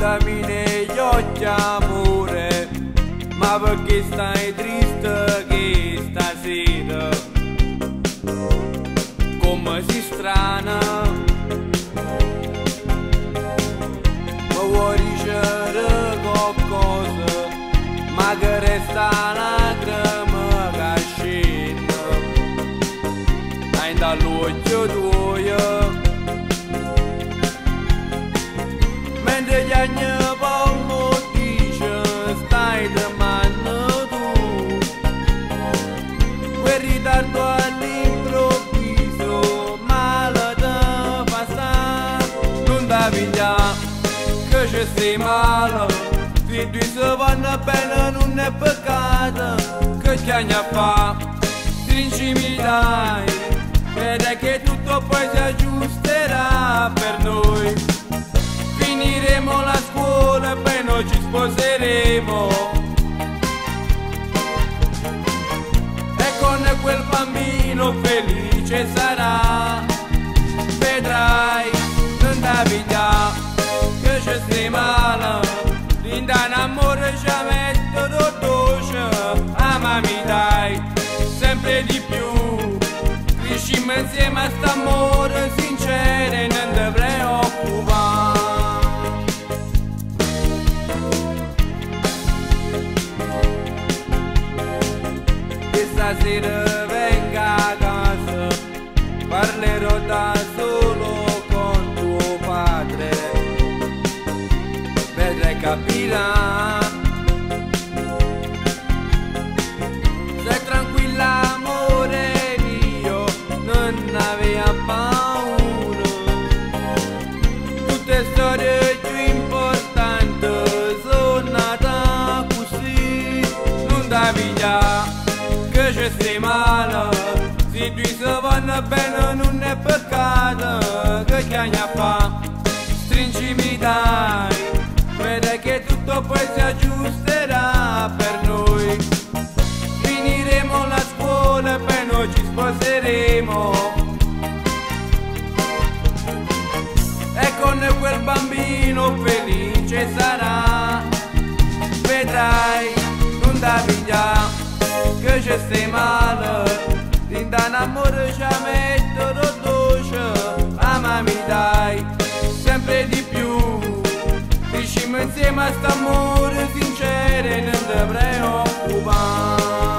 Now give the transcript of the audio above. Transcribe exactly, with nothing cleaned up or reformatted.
guardami negli occhi amore, ma perché stai triste che stasera? Come si strana, ma vuoi dicere qualcosa, ma che resta una crema che scende dall'occhio tuo, mentre gli anni palmo dice stai domando tu, quel ritardo all'improvviso male te fa sta, non da pigliare che ci stai male, se tu si vanno bene non è peccato, che ti anni fa stringimi dai, vede che tutto poi si aggiusterà per noi, finiremo la scuola e poi noi ci sposeremo, e con quel bambino felice sarà, vedrai, non da pigliare che ci stai male, l'indan amore ci metto dolce, amami dai, sempre di più, crescimmo insieme a st'amore sincero e non ti preoccupare. E stasera venga a casa, parlerò da solo con tuo padre, vedrai capirà. Stai tranquilla amore mio, non aveva paura, tutte storie più importanti sono nate così, non da pigliare che ci stai male, se tu si vanno bene non è peccato, che chiagna fa, stringimi dai, vede che tutto poi si aggiusterà per noi, finiremo la scuola e poi noi ci sposeremo, e con quel bambino felice sarà, vedrai, non da pigliare che ci stai male, l'indan amore ci metto dolce, amami dai, sempre di più, crescimmo insieme a st'amore sincero e non ti preoccupare.